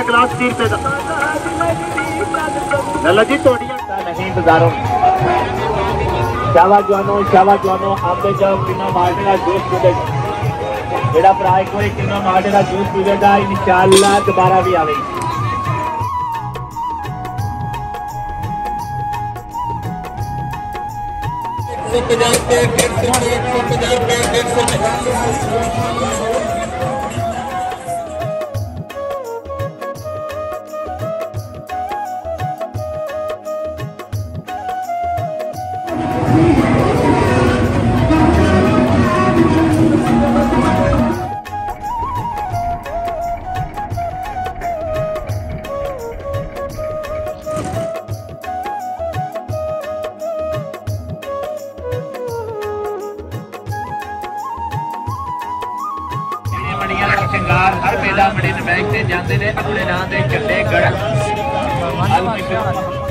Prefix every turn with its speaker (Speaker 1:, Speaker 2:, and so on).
Speaker 1: गिलास 30 रुपए का। लला जी तोड़िया नहीं बाजारों। शावा जवानो आंबे जाओ किन्ना माल्टे का जूस पीवे। जेड़ा भरा एक बार किन्ना माल्टे का जूस पीवेगा इंशाअल्लाह दोबारा भी आवेगी। श्रृंगार हर मेला बड़े बैंक से जाते ने अपने नाम से झंडे गढ़।